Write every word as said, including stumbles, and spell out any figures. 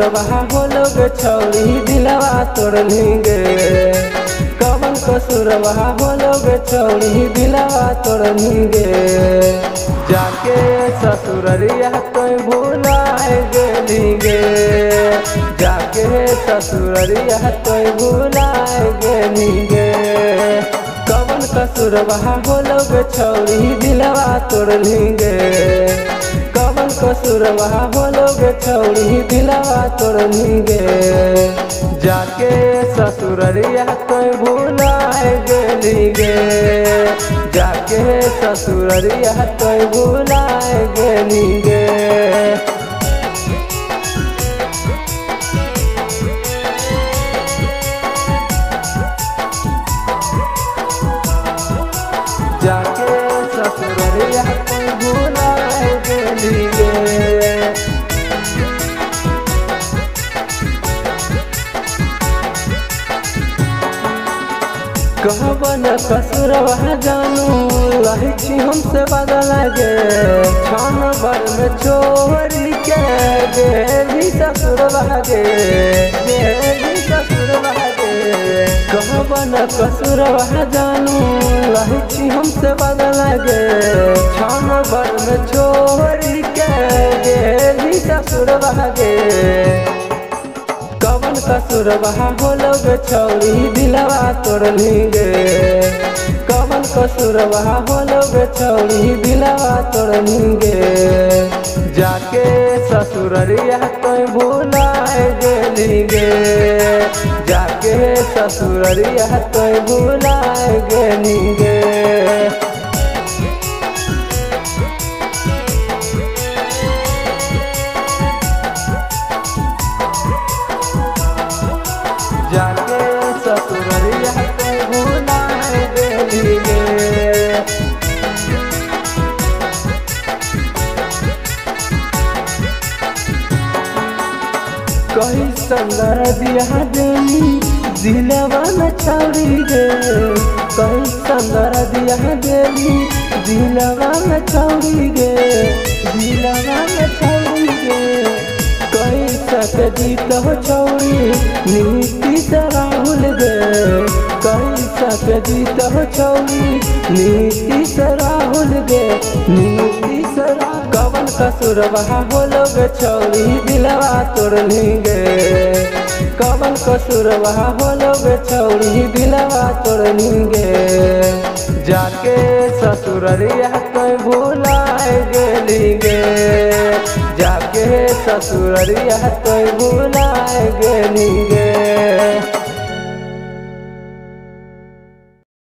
कसुरवा हो लोग छौरी दिलवा तोड़लेंगे। कवन कसुरवा हो लोग छौरी दिलवा तोड़लेंगे। जाके ससुररिया तो भुलाए गेलिगे। जाके ससुररिया तो भुलाए गेलिगे। कवन कसुरवा हो लोग छौरी दिलवा तोड़लेंगे। कवन कसुरवा हो लोग छौरी दिलवा तोड़लेंगे। जाके ससुररिया तो भुलाए गेलिगे। जाके ससुररिया तो भुलाए गेलिगे। जाके ससुररिया तो भुलाए गेलिगे। कहबन कसुरवा जानू लही छी हमसे बदल गे। क्षण भर में छोड़ी के गेली ससुरवा गे। गेली ससुरवा गे। कहबन कसुरवा जानू लही छी हमसे बदल गे। क्षण भर में छोड़ी के गेली ससुरवा गे। कवन कसुरवा हो लोग छौरी दिलवा तोड़लेंगे। कवन कसुरवा हो लोग छौरी दिलवा तोड़लेंगे। जाके ससुररिया तो भुलाए गेलिगे। जाके ससुररिया तो भुलाए गेलिगे। जाके ससुररिया तो भुलाए गेलिगे। कहीं संगर दिया देली दिलवा न छौरी गे। कहीं संगर दिया देली दिलवा न छौरी गे। दिलवा न छौरी गे। कहीं सक जीत हो छौरी नीतीश राहुल गे। कहीं सक जीत हो छौरी नीतीश राहुल गे। नीतीश राहुल कवन कसुरवा हो लोग छौरी दिलवा तोड़लेंगे। कवन कसुरवा हो लोग छौरी दिलवा तोड़लेंगे। जाके ससुररिया तो भुलाए गेलिगे। जाके ससुररिया तो भुलाए गेलिगे।